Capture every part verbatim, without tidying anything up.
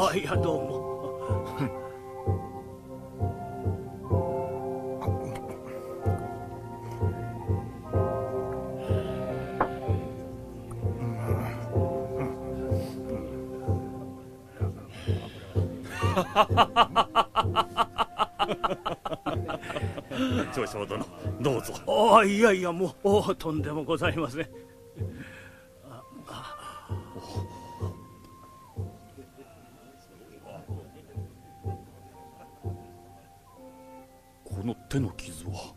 あ、いや、どうも。 長将殿、どうぞ。 ああ、いやいや、もうとんでもございません。 この手の傷は。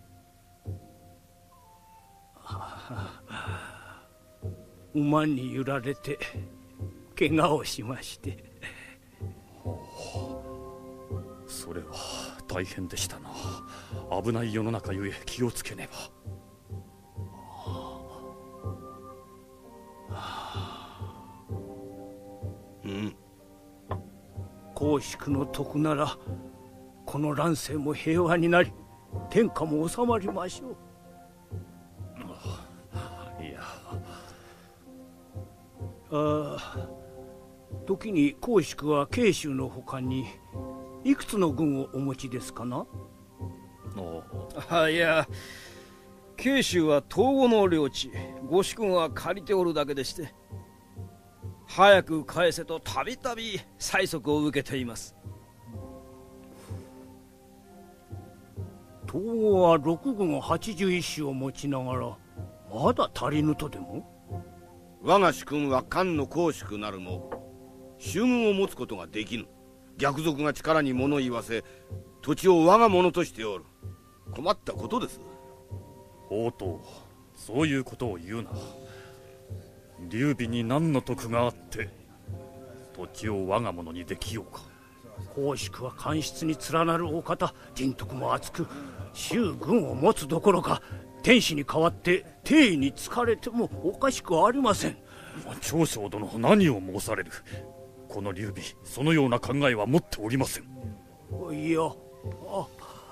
馬に揺られて怪我をしまして。 それは大変でしたな。危ない世の中ゆえ気をつけねば。 うん。公祝の徳ならこの乱世も平和になり天下も収まりましょう。 いや、 ああ、時に公祝は慶州の他にいくつの軍をお持ちですかな。 あ、いや、慶州は東郷の領地、御主君は借りておるだけでして、早く返せとたびたび催促を受けています。 東郷は六軍はちじゅう一師を持ちながらまだ足りぬとでも。 我が主君は漢の公祝なるも州軍を持つことができぬ。逆賊が力に物言わせ土地を我が物としておる。困ったことです。 宝刀、そういうことを言うな。劉備に何の得があって土地を我が物にできようか。 公祝は官室に連なるお方、人徳も厚く州軍を持つどころか天子に代わって帝位に就かれてもおかしくはありません。 長将殿、何を申される。この劉備、そのような考えは持っておりません。 いや、あ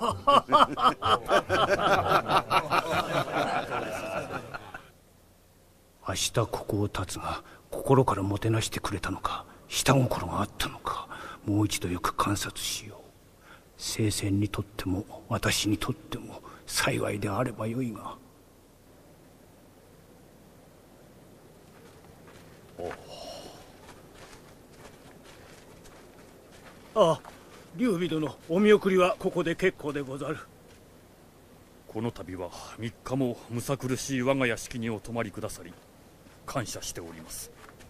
明日ここを立つが心からもてなしてくれたのか、下心があったのか、もう一度よく観察しよう。聖戦にとっても私にとっても幸いであればよいが。ああ、劉備殿、お見送りはここで結構でござる。 この度は三日もむさ苦しい我が屋敷にお泊まりくださり感謝しております。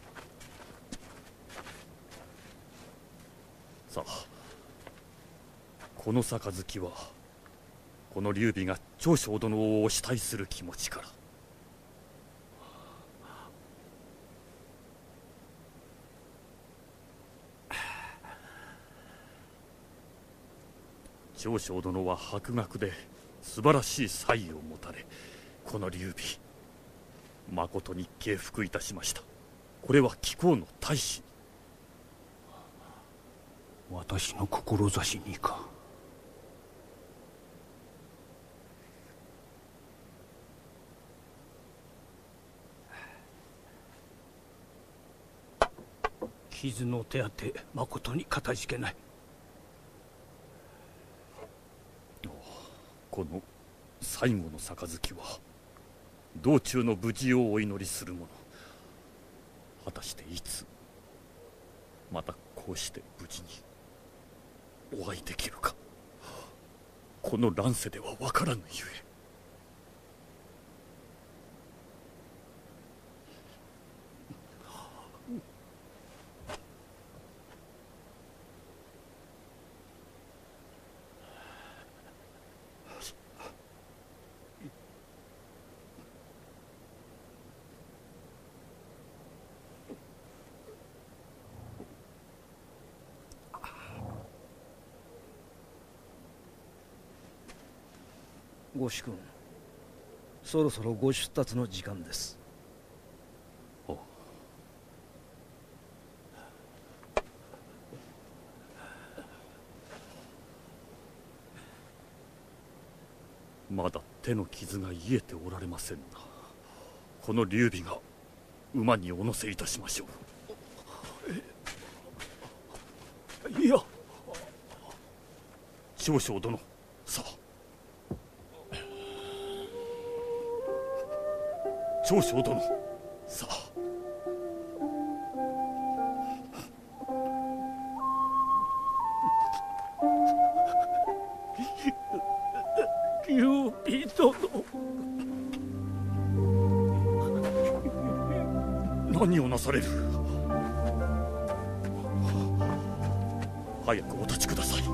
さあ、この杯はこの劉備が長将殿をお慕いする気持ちから。長将殿は博学で素晴らしい才を持たれ、この劉備まことに敬服いたしました。これは貴公の大志。 私の志にか。傷の手当てまことにかたじけない。 この最後の杯は道中の無事をお祈りするもの。果たしていつまたこうして無事にお会いできるか、この乱世では分からぬゆえ。 御主君、そろそろご出立の時間です。 まだ手の傷が癒えておられませんな。この劉備が馬にお乗せいたしましょう。 いや、 少々殿、さあ。少々殿、さあ。 劉備殿。 何をなされる。早くお立ちください。 こ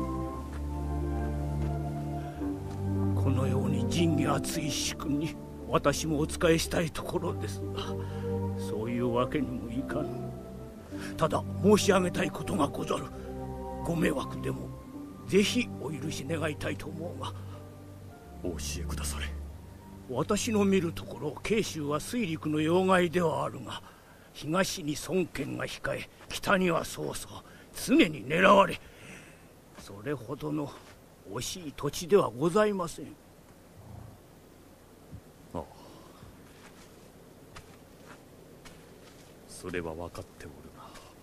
のように仁義厚い主君に私もお仕えしたいところですが、そういうわけにもいかぬ。ただ申し上げたいことがござる。ご迷惑でもぜひお許し願いたいと思うが。 お教えくだされ。 私の見るところ慶州は水陸の要害ではあるが、東に孫権が控え、北には曹操、常に狙われ、それほどの惜しい土地ではございません。 ああ、それは分かっておるが、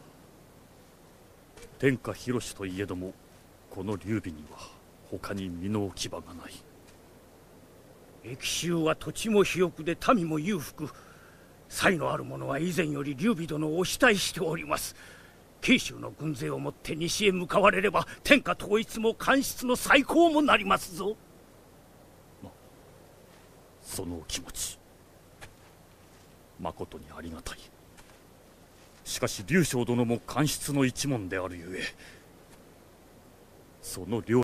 天下広しといえどもこの劉備には他に身の置き場がない。 益州は土地も肥沃で民も裕福。才のある者は以前より劉備殿をお慕いしております。慶州の軍勢をもって西へ向かわれれば天下統一も官室の再興もなりますぞ。 ま、そのお気持ちまことにありがたい。しかし劉将殿も官室の一門であるゆえ、その領